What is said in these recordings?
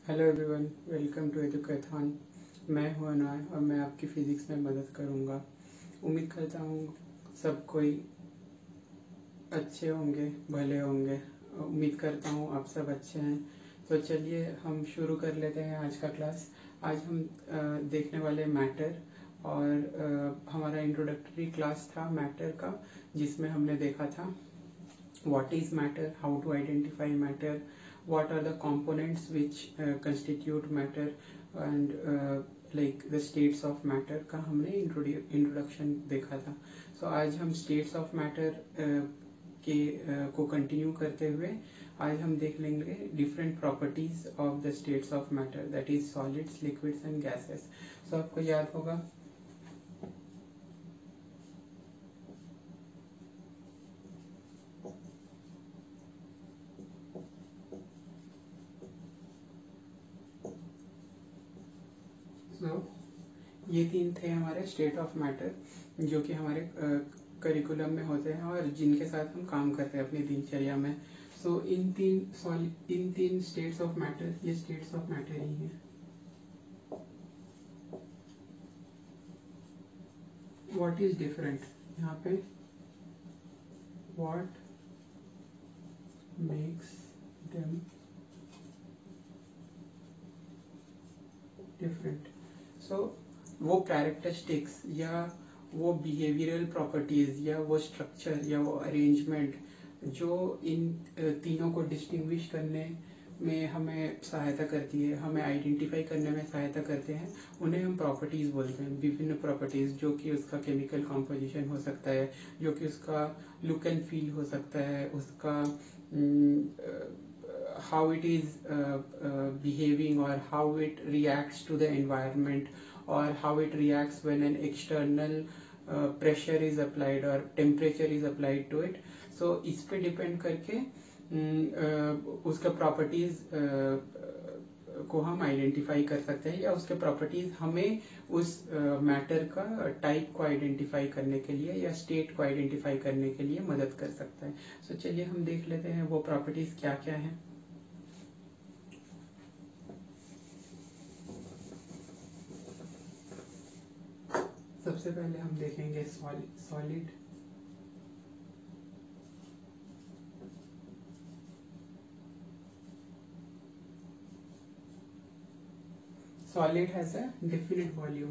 Hello everyone, welcome to Educathon. मैं हूं अनॉय और मैं आपकी फिजिक्स में मदद करूंगा। उम्मीद करता हूं सब कोई अच्छे होंगे, भले होंगे। उम्मीद करता हूं आप सब अच्छे हैं। तो चलिए हम शुरू कर लेते हैं आज का क्लास। आज हम देखने वाले मैटर और हमारा इंट्रोडक्टरी क्लास था मैटर का, जिसमें हमने देखा था what is matter, how to identify matter, what are the components which constitute matter, and like the states of matter का हमने इंट्रोडक्शन देखा था। So आज हम states of matter को कंटिन्यू करते हुए आज हम देख लेंगे different properties of the states of matter, that is solids, liquids and gases. So आपको याद होगा ये तीन थे हमारे स्टेट ऑफ मैटर जो कि हमारे करिकुलम में होते हैं और जिनके साथ हम काम करते हैं अपनी दिनचर्या में। सो इन तीन स्टेट्स ऑफ मैटर, ये स्टेट्स ऑफ मैटर ही हैं। व्हाट इज डिफरेंट, यहाँ पे what makes them different. So वो कैरेक्टरिस्टिक्स या वो बिहेवियरल प्रॉपर्टीज या वो स्ट्रक्चर या वो अरेंजमेंट जो इन तीनों को डिस्टिंग्विश करने में हमें सहायता करती है, हमें आइडेंटिफाई करने में सहायता करते हैं, उन्हें हम प्रॉपर्टीज बोलते हैं। विभिन्न प्रॉपर्टीज जो कि उसका केमिकल कॉम्पोजिशन हो सकता है, जो कि उसका लुक एंड फील हो सकता है, उसका how it is behaving, or how it reacts to the environment, or how it reacts when an external pressure is applied or temperature is applied to it. So इस पे depend करके उसका properties को हम आइडेंटिफाई कर सकते हैं, या उसके प्रॉपर्टीज हमें उस मैटर का टाइप को आइडेंटिफाई करने के लिए या स्टेट को आइडेंटिफाई करने के लिए मदद कर सकता है। सो चलिए हम देख लेते हैं वो प्रॉपर्टीज क्या क्या हैं। सबसे पहले हम देखेंगे solid. Solid has a definite volume.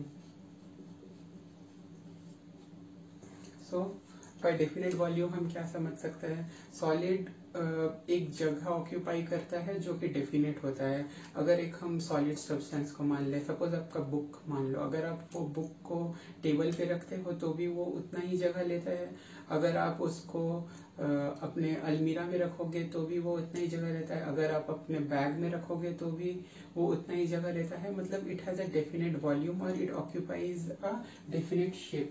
So by definite volume हम क्या समझ सकते हैं? सॉलिड एक जगह ऑक्यूपाई करता है जो कि डेफिनेट होता है। अगर एक हम सॉलिड सब्सटेंस को मान ले, सपोज आपका बुक मान लो, अगर आप वो बुक को टेबल पे रखते हो तो भी वो उतना ही जगह लेता है। अगर आप उसको अपने अलमीरा में रखोगे तो भी वो उतना ही जगह लेता है। अगर आप अपने बैग में रखोगे तो भी वो उतना ही जगह लेता है। मतलब it has a definite volume और it occupies a definite shape,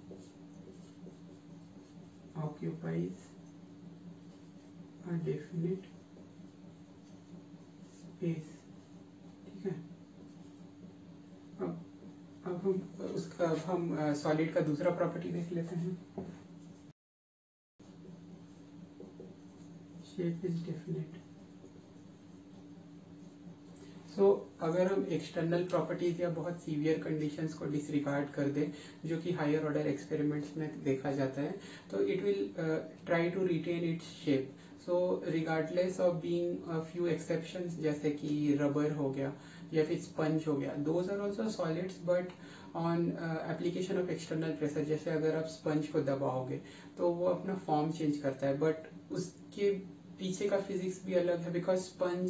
occupies a definite space। ठीक है। अब हम सॉलिड का दूसरा प्रॉपर्टी देख लेते हैं। Shape is definite. सो अगर हम एक्सटर्नल प्रॉपर्टीज या बहुत सीवियर कंडीशंस को डिसरिगार्ड कर दें, जो कि हायर ऑर्डर एक्सपेरिमेंट्स में देखा जाता है, तो it will try to retain its shape. So regardless of being few exceptions, जैसे कि रबर हो गया या फिर स्पंज हो गया, those are also solids, but on application of external pressure, जैसे अगर आप स्पंज को दबाओगे तो वो अपना फॉर्म चेंज करता है, बट उसके पीछे का फिजिक्स भी अलग है। बिकॉज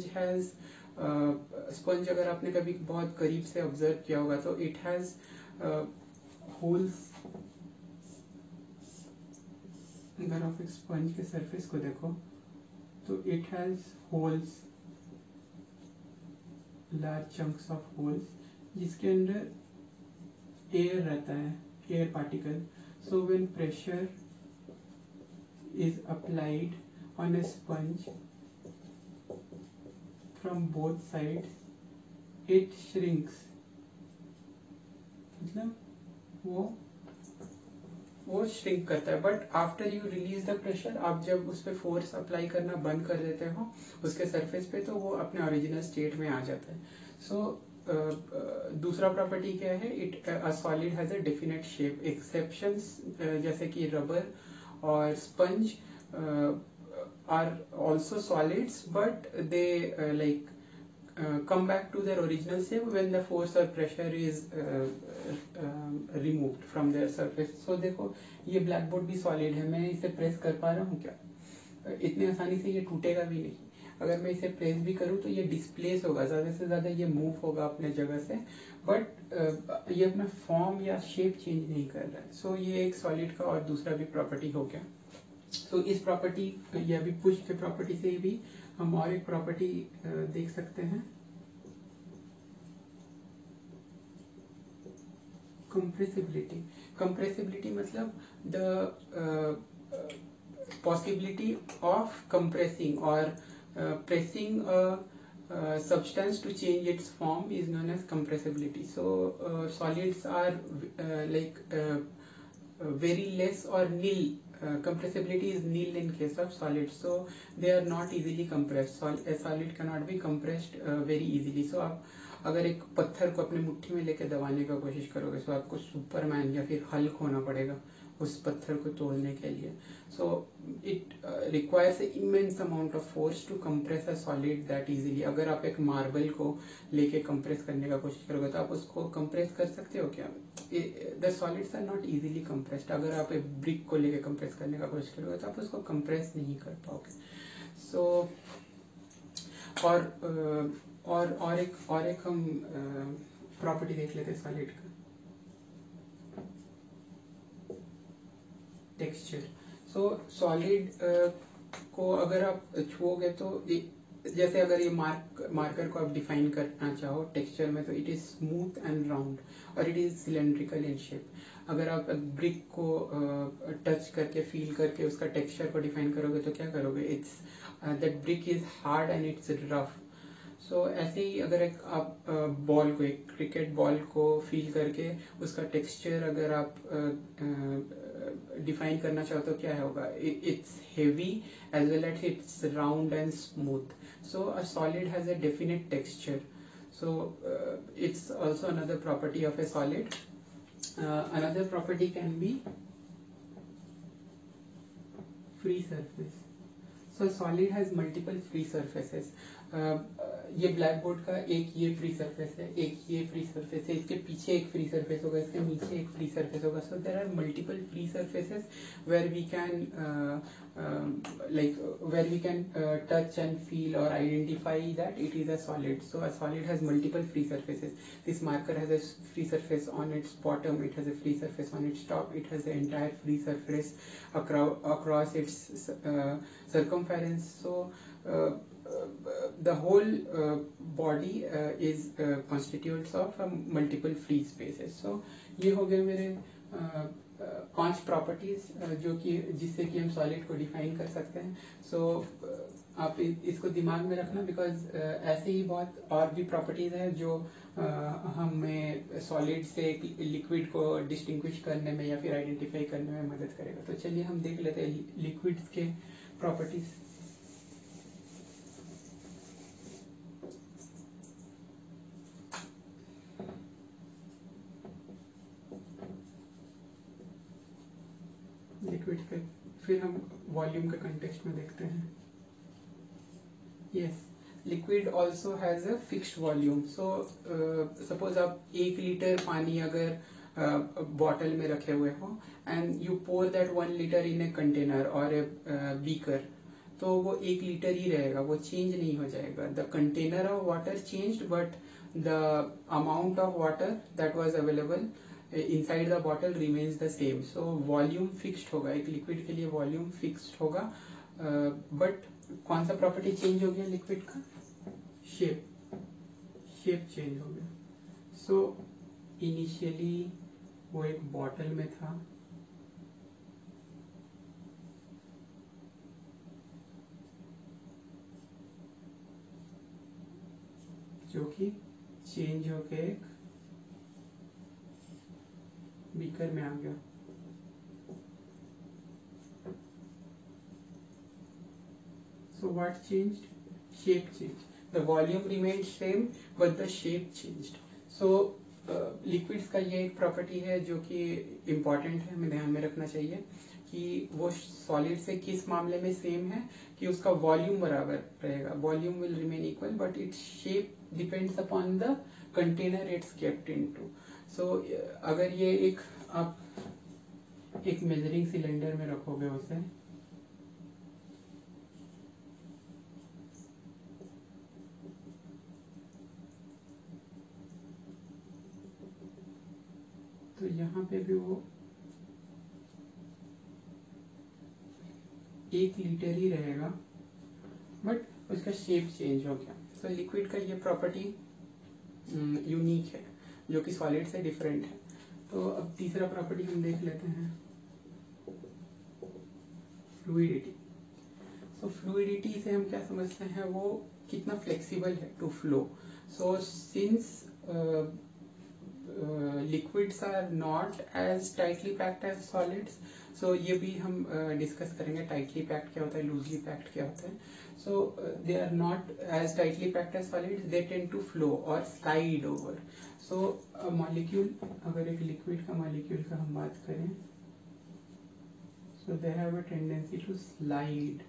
स्पंज अगर आपने कभी बहुत करीब से ऑब्जर्व किया होगा तो इट हैज होल्स। अगर आप एक स्पंज के सरफेस को देखो तो it has holes, large chunks of holes, जिसके अंदर एयर रहता है, air particle. So when pressure is applied on a sponge from both sides it shrinks। मतलब वो वो श्रिंक करता है, but after you release the pressure, आप जब उस पर फोर्स अप्लाई करना बंद कर देते हो उसके सरफेस पे, तो वो अपने ओरिजिनल स्टेट में आ जाता है. सो दूसरा प्रॉपर्टी क्या है, it a solid has a definite shape. Exceptions जैसे कि रबर और sponge are also solids, but they come back to their original shape when the force or pressure is removed from their surface. So देखो ये black board भी solid है, मैं इसे press कर पा रहा हूँ क्या? इतनी आसानी से ये टूटेगा भी नहीं. अगर मैं इसे प्रेस भी करूँ तो ये डिस्प्लेस होगा, ज्यादा से ज्यादा ये मूव होगा अपने जगह से, बट ये अपना फॉर्म या शेप चेंज नहीं कर रहा है. सो ये एक सॉलिड का और दूसरा भी प्रॉपर्टी हो गया. तो इस प्रॉपर्टी या भी पुश के प्रॉपर्टी से भी हम और एक प्रॉपर्टी देख सकते हैं, कंप्रेसिबिलिटी. कंप्रेसिबिलिटी मतलब the possibility of compressing or pressing a substance to change its form is known as compressibility. So solids are very less or nil. Compressibility is nil in case of solids, so they are not easily compressed. A solid cannot be compressed very easily. So आप अगर एक पत्थर को अपने मुट्ठी में लेके दबाने का कोशिश करोगे तो आपको सुपरमैन या फिर हल्क होना पड़ेगा उस पत्थर को तोड़ने के लिए. So it requires immense amount of force to compress a solid that easily. अगर आप एक मार्बल को लेके कंप्रेस करने का कोशिश करोगे तो आप उसको कंप्रेस कर सकते हो क्या? The solids are not easily compressed. अगर आप एक ब्रिक को लेके कंप्रेस करने का कोशिश करोगे तो आप उसको कंप्रेस नहीं कर पाओगे. सो और एक हम प्रॉपर्टी देख लेते हैं सॉलिड का, टेक्सचर. सो सॉलिड को अगर आप छुओगे तो जैसे अगर ये मार्कर को आप डिफाइन करना चाहो टेक्सचर में, तो it is smooth and round और it is cylindrical in shape. अगर आप ब्रिक को टच करके फील करके उसका टेक्सचर को डिफाइन करोगे तो क्या करोगे? It's that brick is hard and it's rough. So ऐसे ही अगर आप बॉल को, एक क्रिकेट बॉल को फील करके उसका टेक्सचर अगर आप डिफाइन करना चाहते हो क्या होगा? It's heavy as well as it's round and smooth. So a solid has a definite texture. So it's also another property of a solid. Another property can be free surface. So solid has multiple free surfaces. ये blackboard का एक ये free surface है, एक ये free surface है, इसके पीछे एक फ्री सरफेस होगा, इसके नीचे एक फ्री सरफेस होगा. So there are multiple free surfaces where we can where we can touch and feel or identify that it is a solid. So a solid has multiple free surfaces. This marker has a free surface on its bottom, it has a free surface on its top, it has the entire free surface across its circumference. So the whole body is constitutes of multiple free spaces. So ये हो गए मेरे 5 properties जो कि जिससे कि हम solid को डिफाइन कर सकते हैं. सो आप इसको दिमाग में रखना, बिकॉज ऐसे ही बहुत और भी प्रॉपर्टीज हैं जो हमें सॉलिड से लिक्विड को डिस्टिंग्विश करने में या फिर आइडेंटिफाई करने में मदद करेगा. तो चलिए हम देख लेते हैं लिक्विड्स के प्रॉपर्टीज. लिक्विड के फिर हम वॉल्यूम के कंटेक्स्ट में देखते हैं. Yes, liquid also has a fixed volume. So suppose आप 1 लीटर पानी अगर बॉटल में रखे हुए हो and you pour that 1 litre in a container और ए बीकर, तो वो 1 लीटर ही रहेगा, वो चेंज नहीं हो जाएगा. The container of water changed but the amount of water that was available inside the bottle remains the same. So volume fixed होगा, एक लिक्विड के लिए वॉल्यूम फिक्स्ड होगा. बट कौन सा प्रॉपर्टी चेंज हो गया लिक्विड का? शेप चेंज हो गया. सो इनिशियली वो एक बॉटल में था, जो कि चेंज होके एक बीकर में आ गया. So what changed? Shape changed. The volume remained same but the shape changed. So liquids का ये एक प्रॉपर्टी है जो कि इम्पॉर्टेंट है, हमें ध्यान में रखना चाहिए कि वो सॉलिड से किस मामले में सेम है कि उसका वॉल्यूम बराबर रहेगा, volume will remain equal but its shape depends upon the container it's kept into. So अगर ये एक आप एक मेजरिंग सिलेंडर में रखोगे उसे, तो यहाँ पे भी वो 1 लीटर ही रहेगा बट उसका शेप चेंज हो गया. सो लिक्विड का ये प्रॉपर्टी यूनिक है जो कि सॉलिड से डिफरेंट है. तो अब तीसरा प्रॉपर्टी हम देख लेते हैं, फ्लूइडिटी. सो फ्लूइडिटी से हम क्या समझते हैं, वो कितना फ्लेक्सिबल है to flow. So since liquids are not as tightly packed as solids, so ये भी हम डिस्कस करेंगे tightly packed क्या होता है, loosely packed क्या होता है. So they are not as tightly packed as solids, they tend to flow or slide over. So a molecule, अगर एक liquid का molecule का हम बात करें, so they have a tendency to slide.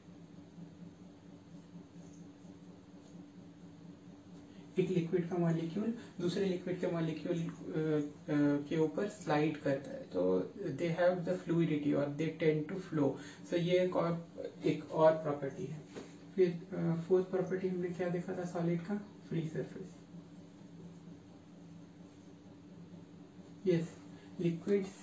एक लिक्विड का मॉलिक्यूल दूसरे लिक्विड के मॉलिक्यूल के ऊपर स्लाइड करता है, तो दे हैव द फ्लूइडिटी और they tend to flow. So ये एक और प्रॉपर्टी है. फिर फोर्थ प्रॉपर्टी हमने क्या देखा था सॉलिड का, free surface. Yes, liquids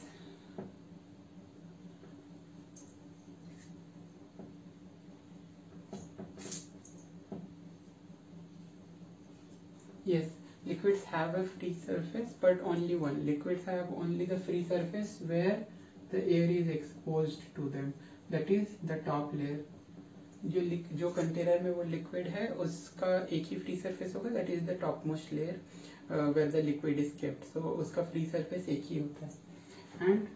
yes, liquids have a free surface but only one. Liquids have only the free surface where the air is exposed to them, that is the top layer. जो container में वो liquid है उसका एक ही free surface होगा, that is the top most layer where the liquid is kept. So उसका free surface एक ही होता है. And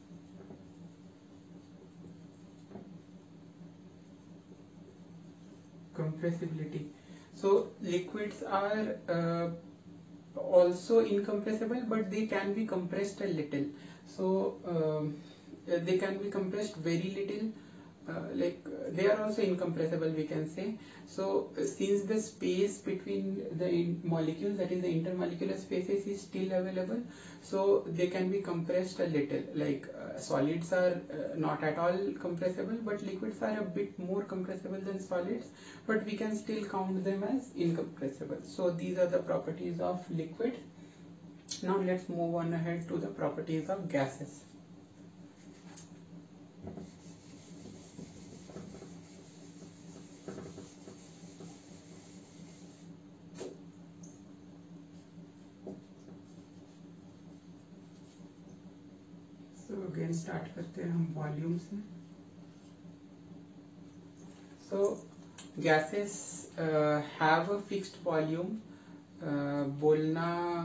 compressibility. So liquids are also incompressible but they can be compressed a little. So they can be compressed very little, they are also incompressible we can say. So since the space between the molecules, that is the intermolecular spaces, is still available, so they can be compressed a little. Like solids are not at all compressible but liquids are a bit more compressible than solids, but we can still count them as incompressible. So these are the properties of liquid. Now let's move on ahead to the properties of gases. Again start करते हैं हम volume से. So gases have a fixed volume. बोलना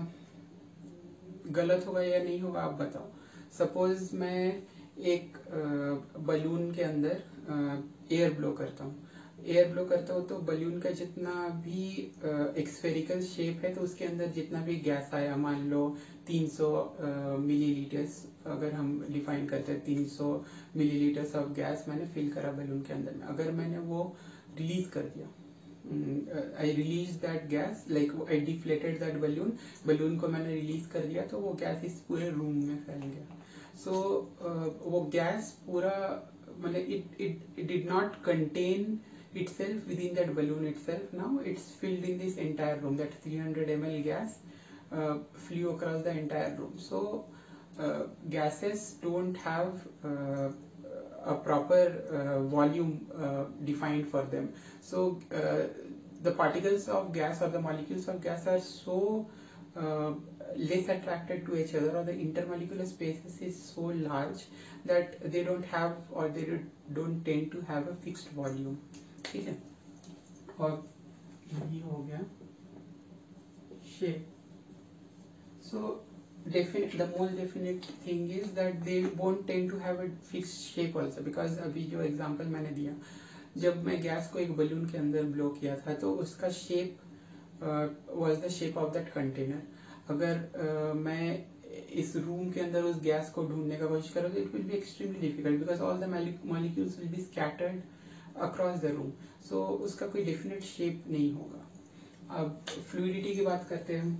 गलत होगा या नहीं होगा आप बताओ. सपोज मैं एक बलून के अंदर एयर ब्लो करता हूँ. तो बलून का जितना भी एक स्फेरिकल शेप है, तो उसके अंदर जितना भी गैस आया, मान लो 300 मिलीलीटर्स अगर हम डिफाइन करते हैं, 300 मिलीलीटर्स ऑफ गैस मैंने फिल करा बलून के अंदर में. अगर मैंने वो रिलीज कर दिया, I release that gas, like I deflated that balloon को मैंने रिलीज कर दिया, तो वो गैस इस पूरे रूम में फैल गया. सो वो गैस पूरा मतलब it did not contain itself within that balloon itself. Now it's filled in this entire room. That 300 ml gas flew across the entire room. So gases don't have a proper volume defined for them. So the particles of gas or the molecules of gas are so less attracted to each other, or the intermolecular spaces is so large that they don't have or they don't tend to have a fixed volume. ठीक है. और ये हो गया shape. So the most definite thing is that they won't tend to have a fixed shape also, because अभी जो example मैंने दिया, जब मैं गैस को एक बलून के अंदर ब्लो किया था तो उसका shape was the shape of that container. अगर मैं इस रूम के अंदर उस गैस को ढूंढने का कोशिश करूँ तो it will be extremely difficult because all the molecules will be scattered across the room. So उसका कोई डेफिनेट शेप नहीं होगा. अब फ्लूइडिटी की बात करते हैं हम.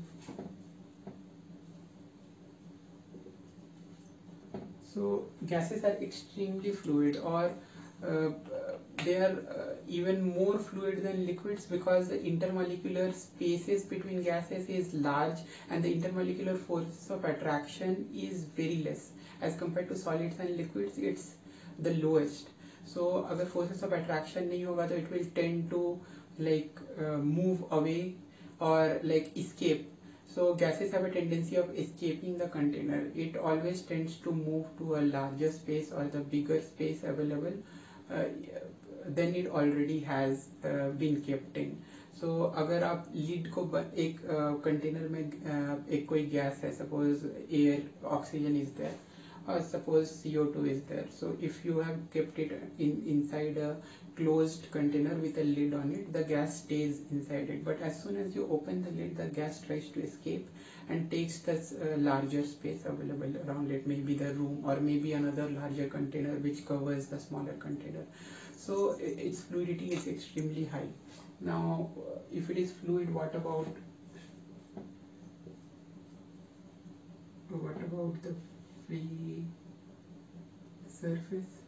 So gases are extremely fluid, or they are even more fluid than liquids because the intermolecular spaces between gases is large and the intermolecular forces of attraction is very less as compared to solids and liquids. It's the lowest. So अगर forces of attraction नहीं होगा तो it will tend to like move away or like escape. So gases have a tendency of escaping the container. It always tends to move to a larger space or the bigger space available uh, than it already has been kept in. So अगर आप lead को एक container में एक कोई gas है, suppose air, oxygen is there, or suppose CO2 is there. So if you have kept it inside a closed container with a lid on it, the gas stays inside it. But as soon as you open the lid, the gas tries to escape and takes the larger space available around it, maybe the room or maybe another larger container which covers the smaller container. So its fluidity is extremely high. Now, if it is fluid, what about the free surface?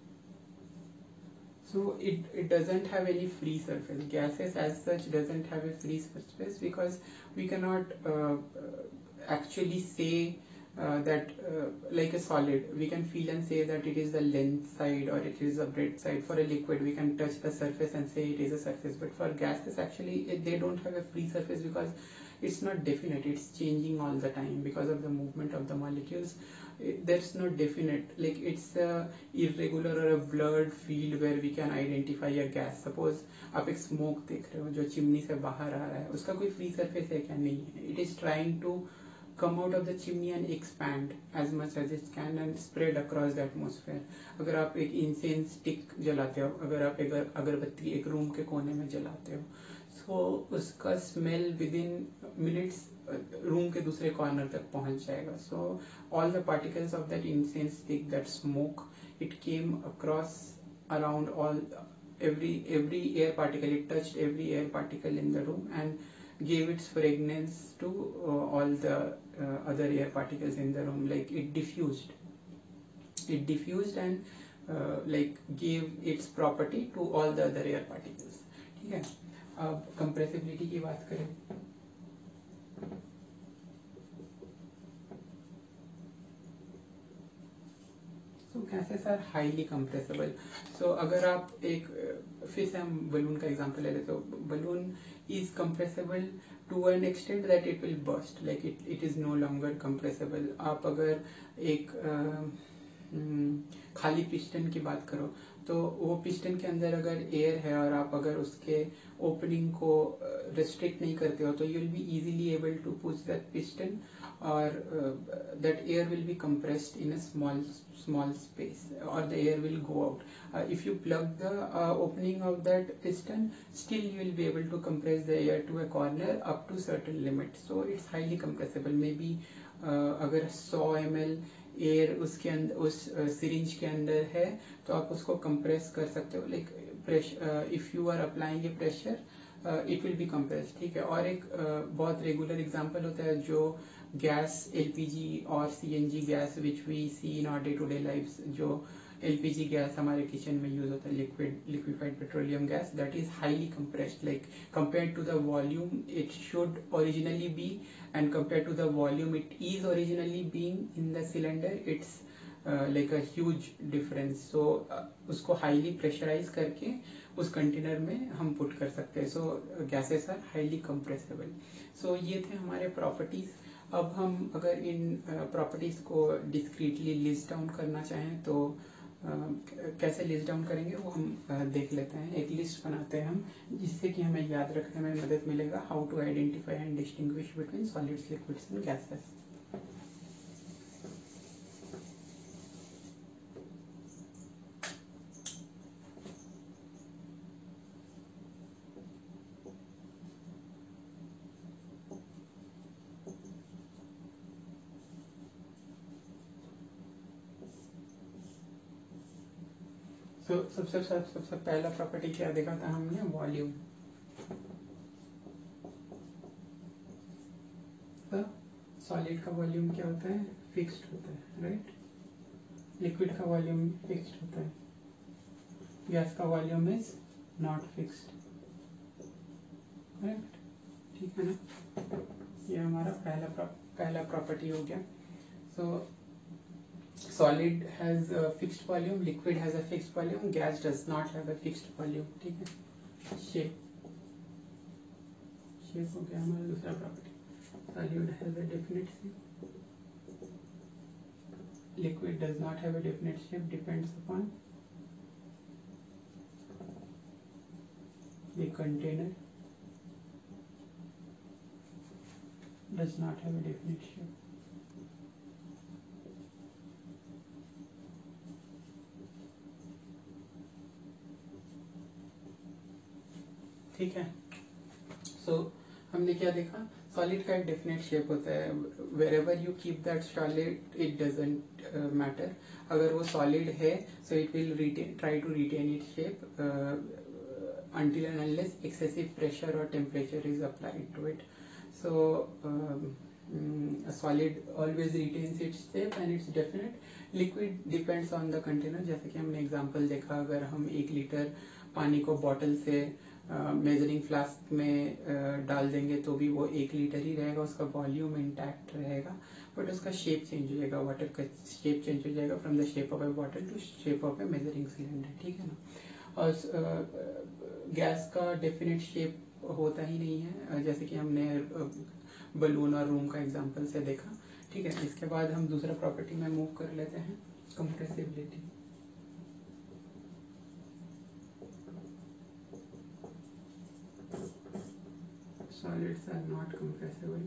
So it doesn't have any free surface. Gases as such doesn't have a free surface because we cannot actually say that like a solid we can feel and say that it is the length side or it is the breadth side. For a liquid we can touch the surface and say it is a surface, but for gases actually they don't have a free surface because it's not definite. It's changing all the time because of the movement of the molecules. There's no definite, like it's a irregular or a blurred field where we can identify a gas. Suppose आप एक smoke देख रहे हो जो chimney से बाहर आ रहा है, उसका कोई free surface है क्या? नहीं है. It is trying to come out of the chimney and expand as much as it can and spread across the atmosphere. अगर आप एक incense stick जलाते हो, अगर आप एक अगरबत्ती एक रूम के कोने में जलाते हो, so उसका smell within minutes रूम के दूसरे कॉर्नर तक पहुंच जाएगा. So all the particles of that incense stick, that smoke, it came across around all every air particle. It touched every air particle in the room and gave its fragrance to all the other air particles in the room. Like it diffused and like gave its property to all the other air particles. ठीक है. अब compressibility की बात करें. So gases are highly compressible. So अगर आप एक फिर से हम बलून का एग्जांपल ले लेते, तो balloon is compressible to an extent that it will burst, like it is no longer compressible. आप अगर एक खाली पिस्टन की बात करो तो वो पिस्टन के अंदर अगर एयर है और आप अगर उसके ओपनिंग को रेस्ट्रिक्ट नहीं करते हो तो you will be easily able to push that piston or that air will be compressed in a small space or the air will go out. If you plug the opening of that piston, still you will be able to compress the air to a corner up to certain limit. So it's highly compressible. Maybe अगर 100 ml air उसके अंदर उस syringe के अंदर है तो आप उसको कंप्रेस कर सकते हो. Like pressure, if you are applying a pressure it will be compress. ठीक है. और एक बहुत रेगुलर एग्जांपल होता है जो गैस एलपीजी और CNG gas which we see in our day to day life. जो एलपीजी गैस हमारे किचन में यूज होता है, liquefied petroleum gas, that is highly compressed. Like compare to the volume it should originally be and compared to the volume it is originally being in the cylinder, it's like a huge difference. So उसको highly pressurize करके उस container में हम put कर सकते हैं. So gases are highly compressible. So ये थे हमारे properties. अब हम अगर इन properties को discretely list down करना चाहें तो कैसे लिस्ट डाउन करेंगे वो हम देख लेते हैं. एक लिस्ट बनाते हैं हम जिससे कि हमें याद रखने में मदद मिलेगा how to identify and distinguish between solids, liquids and gases. तो सबसे पहला प्रॉपर्टी क्या देखा था हमने, वॉल्यूम। तो सॉलिड का वॉल्यूम क्या होता है, फिक्स्ड होता है, राइट। लिक्विड का वॉल्यूम फिक्स्ड होता है, गैस का volume is not fixed, correct, ठीक है ना। ये हमारा पहला प्रॉपर्टी हो गया। सो solid has a fixed volume, liquid has a fixed volume, gas does not have a fixed volume, ठीक है। शेप हो गया हमारा दूसरा property. solid has a definite shape, liquid does not have a definite shape, depends upon the container, does not have a definite shape। ठीक है। सो हमने क्या देखा, सॉलिड का एक डेफिनेट शेप होता है, wherever you keep that solid it doesn't matter. अगर वो सॉलिड है so it will try to retain it shape until and unless excessive pressure or temperature is applied to it. So a solid always retains its shape and it's definite. Liquid depends on the container, जैसे कि हमने example देखा, अगर हम 1 litre पानी को bottle से measuring flask में डाल देंगे तो भी वो 1 लीटर ही रहेगा, उसका वॉल्यूम इंटैक्ट रहेगा, बट उसका शेप चेंज हो जाएगा, वाटर का शेप चेंज हो जाएगा from the shape of a bottle to shape of a measuring cylinder, ठीक है ना। और गैस का डेफिनेट शेप होता ही नहीं है, जैसे कि हमने बलून और रूम का एग्जांपल से देखा, ठीक है। इसके बाद हम दूसरा प्रॉपर्टी में मूव कर लेते हैं, compressibility. Solids are not compressible,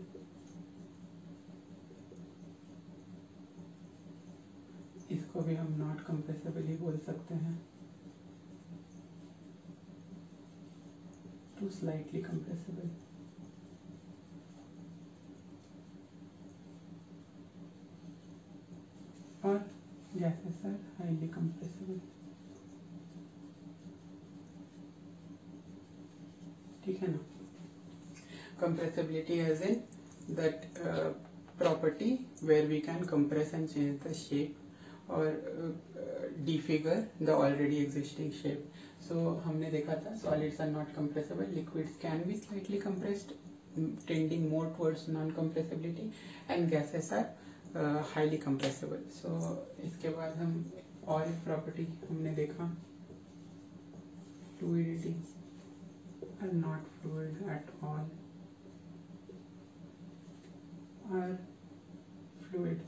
इसको भी हम नॉट कंप्रेसिबल ही बोल सकते हैं, टू स्लाइटली कंप्रेसिबल। और गैसेस आर हाईली कंप्रेसिबल, ठीक है ना। Compressibility as in that property where we can compress and change the shape or defigure the already existing shape. So हमने देखा था solids are not compressible, liquids can be slightly compressed, tending more towards non-compressibility, and gases are highly compressible. So इसके बाद हम और एक property हमने देखा, fluidity are not fluid at all, are fluid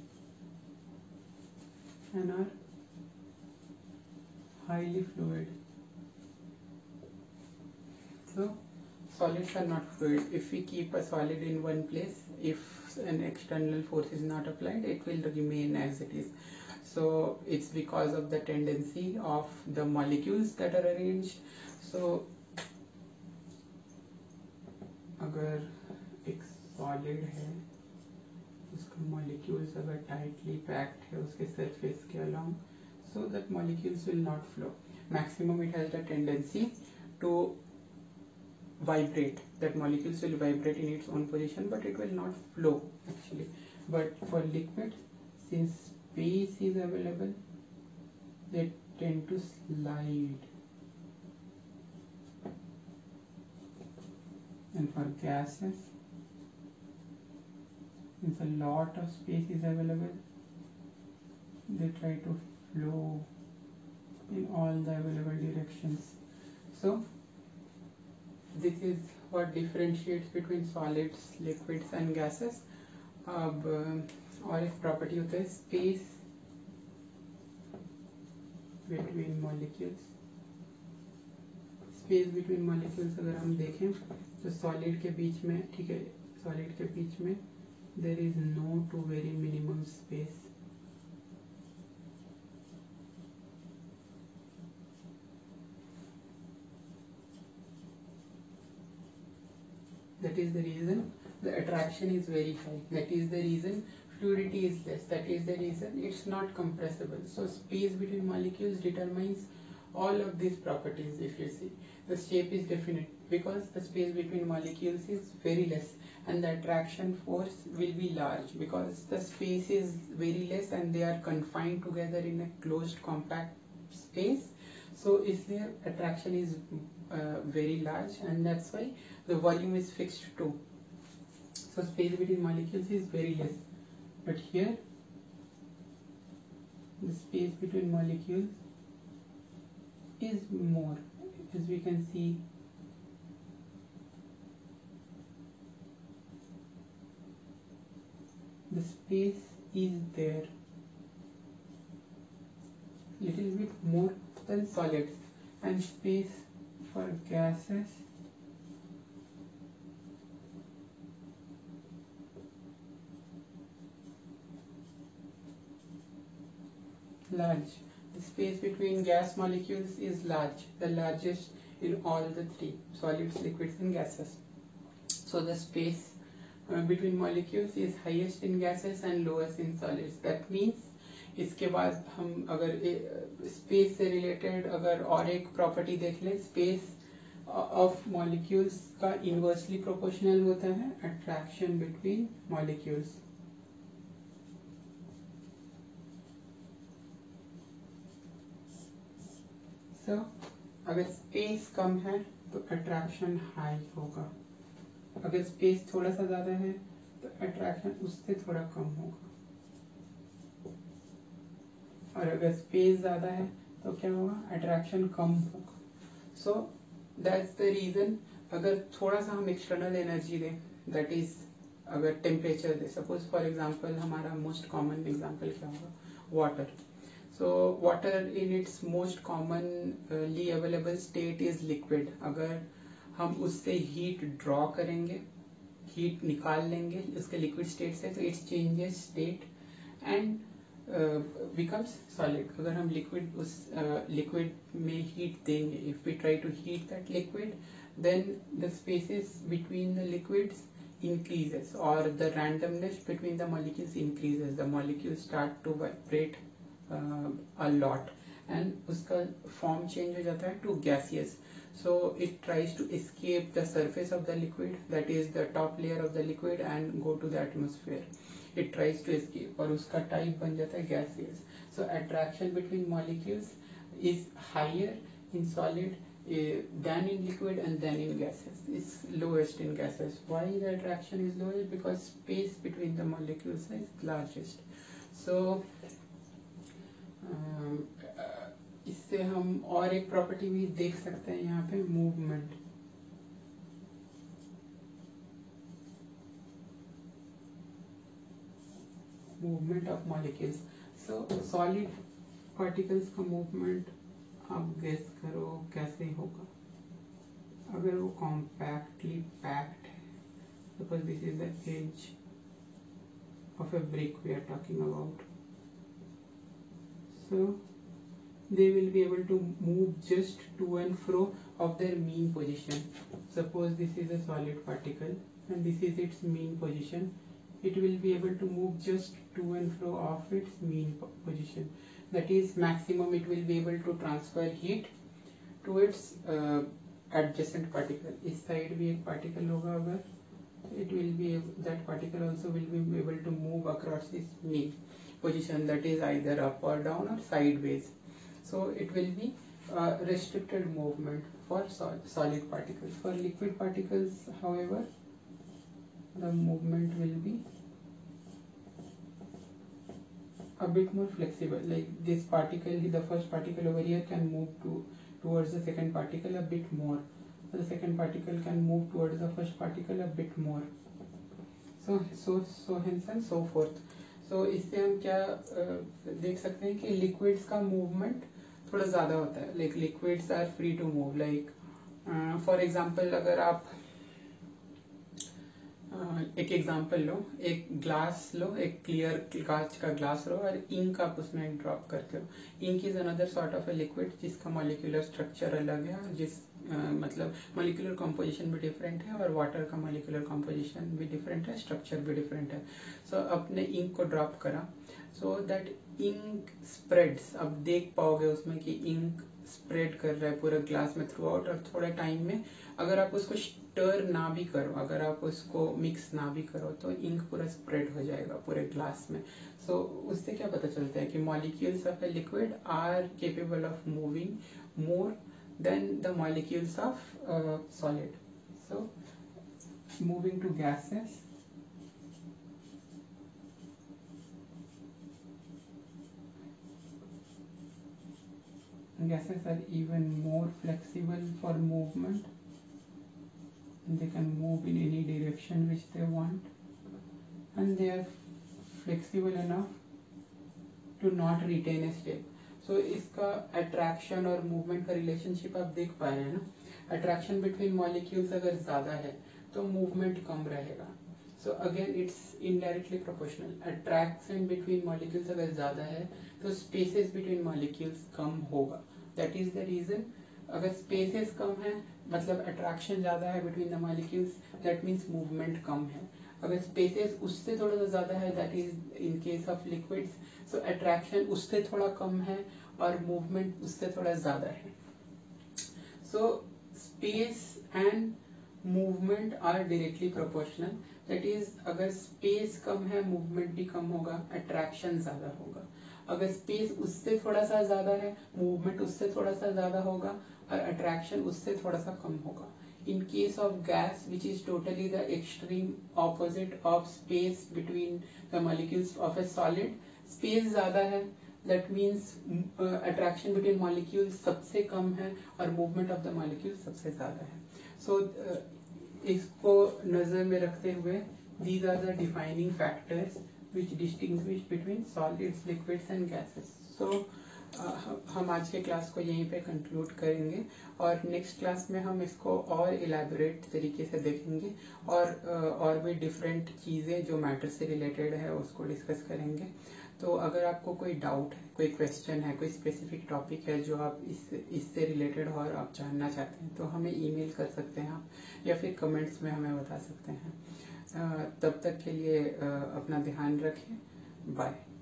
and are highly fluid. So solids are not fluid. If we keep a solid in one place, if an external force is not applied, it will remain as it is. So it's because of the tendency of the molecules that are arranged. So अगर एक solid है, उसका molecules अगर tightly packed है उसके surface के along, so that molecules will not flow. Maximum it has the tendency to vibrate, that molecules will vibrate in its own position, but it will not flow actually. But for liquid, since space is available, they tend to slide. And for gases, since a lot of space is available, they try to flow in all the available directions. So this is what differentiates between solids, liquids and gases. अब और एक property होता है space between molecules. Space between molecules अगर हम देखें तो solid के बीच में, ठीक है, सॉलिड के बीच में there is no to very minimum space. That is the reason the attraction is very high. That is the reason fluidity is less. That is the reason it's not compressible. So space between molecules determines all of these properties. If you see, the shape is definite because the space between molecules is very less, and the attraction force will be large because the space is very less and they are confined together in a closed compact space. So इसलिए attraction is very large, and that's why the volume is fixed too. So space between molecules is very less, but here the space between molecules is more, as we can see. The space is there little bit more than solids, and space for gases large. The space between gas molecules is large, the largest in all the three: solids, liquids and gases. So the space between molecules is highest in gases and lowest in solids. That means इसके बाद हम अगर space से related अगर और एक property देख लें, स्पेस ऑफ मॉलिक्यूल्स का इनवर्सली प्रोपोर्शनल होता है अट्रैक्शन बिटवीन मॉलिक्यूल्स. सो अगर स्पेस कम है तो अट्रैक्शन हाई होगा, अगर स्पेस थोड़ा सा ज्यादा है तो अट्रैक्शन उससे थोड़ा कम होगा, और अगर स्पेस ज्यादा है तो क्या होगा, अट्रैक्शन कम होगा. So that's the reason. अगर थोड़ा सा हम एक्सटर्नल एनर्जी दें, दैट इज अगर टेम्परेचर दे, सपोज फॉर एग्जांपल हमारा मोस्ट कॉमन एग्जांपल क्या होगा, water. So water in its most commonly available state is liquid. अगर हम उससे हीट ड्रॉ करेंगे, हीट निकाल लेंगे उसके लिक्विड स्टेट से, तो it's changes state and becomes solid. अगर हम लिक्विड उस लिक्विड में हीट देंगे, if we try to heat that liquid, then the spaces between the liquids increases or the randomness between the molecules increases. The molecules start to vibrate a lot and उसका form change हो जाता है to gaseous. So it tries to escape the surface of the liquid, that is the top layer of the liquid, and go to the atmosphere. It tries to escape और उसका type बन जाता है gaseous. So attraction between molecules is higher in solid than in liquid and than in gases. It's lowest in gases. Why the attraction is lowest? Because space between the molecules is largest. So इससे हम और एक property भी देख सकते हैं यहाँ पे, movement. Movement of molecules. So solid particles का मूवमेंट आप गेस करो कैसे होगा. अगर वो कॉम्पैक्टली पैक्ड है, suppose this is the edge of a brick we are talking about, so they will be able to move just to and fro of their mean position. Suppose this is a solid particle and this is its mean position. It will be able to move just to and fro of its mean position. That is maximum it will be able to transfer heat to its adjacent particle. इस side भी एक particle होगा, अगर it will be that particle also will be able to move across its mean position, that is either up or down or sideways. So it will be restricted movement for solid particles. For liquid particles, however, the movement will be a bit more flexible. Like this particle, the first particle over here can move towards the second particle a bit more. The second particle can move towards the first particle a bit more. So hence and so forth. So इससे हम क्या देख सकते हैं कि liquids का movement थोड़ा ज्यादा होता है. Like liquids are free to move. Like for example, अगर आप एक एग्जांपल लो, एक ग्लास लो, एक क्लियर कांच का ग्लास लो और इंक आप उसमें ड्रॉप करते हो. Ink is another sort of a liquid जिसका मॉलिक्यूलर स्ट्रक्चर अलग है, और जिस मतलब मॉलिक्यूलर कंपोजिशन भी डिफरेंट है, और वाटर का मॉलिक्यूलर कंपोजिशन भी डिफरेंट है, स्ट्रक्चर भी डिफरेंट है. सो अपने इंक को ड्रॉप करा, सो दैट इंक स्प्रेड्स. अब देख पाओगे उसमें कि इंक स्प्रेड कर रहा है पूरा ग्लास में थ्रू आउट, और थोड़े टाइम में अगर आप उसको स्टर ना भी करो, अगर आप उसको मिक्स ना भी करो, तो इंक पूरा स्प्रेड हो जाएगा पूरे ग्लास में। सो उससे क्या पता चलता है कि molecules of a liquid are capable of moving more than the molecules of solid. So moving to gases, gases are even more flexible for movement. They can move in any direction which they want, and they are flexible enough to not retain a shape. So इसका attraction और movement का relationship आप देख पा रहे हैं ना, attraction between molecules अगर ज़्यादा है तो movement कम रहेगा। So again it's indirectly proportional. Attraction between molecules अगर ज़्यादा है तो spaces between molecules कम होगा। That is the reason, अगर spaces कम है मतलब attraction ज़्यादा है between the molecules, that means movement कम है। अगर spaces उससे थोड़ा सा ज़्यादा है, that is in case of liquids, so attraction उससे थोड़ा कम है और movement उससे थोड़ा ज़्यादा है। So space and movement are directly proportional. That is, अगर space कम है movement भी कम होगा, attraction ज़्यादा होगा। अगर space उससे थोड़ा सा ज़्यादा है, movement उससे थोड़ा सा ज़्यादा होगा और attraction उससे थोड़ा सा कम होगा। In case of gas, which is totally the extreme opposite of space between the molecules of a solid, space ज़्यादा है, that means attraction between molecules सबसे कम है और movement of the molecules सबसे ज़्यादा है। So इसको नजर में रखते हुए these are the defining factors which distinguish between solids, liquids and gases. So हम आज के क्लास को यहीं पे कंक्लूड करेंगे और नेक्स्ट क्लास में हम इसको और इलेबोरेट तरीके से देखेंगे और भी डिफरेंट चीज़ें जो मैटर से रिलेटेड है उसको डिस्कस करेंगे। तो अगर आपको कोई डाउट है, कोई क्वेश्चन है, कोई स्पेसिफिक टॉपिक है जो आप इससे रिलेटेड हो और आप जानना चाहते हैं, तो हमें ईमेल कर सकते हैं आप, या फिर कमेंट्स में हमें बता सकते हैं। तब तक के लिए अपना ध्यान रखें। बाय।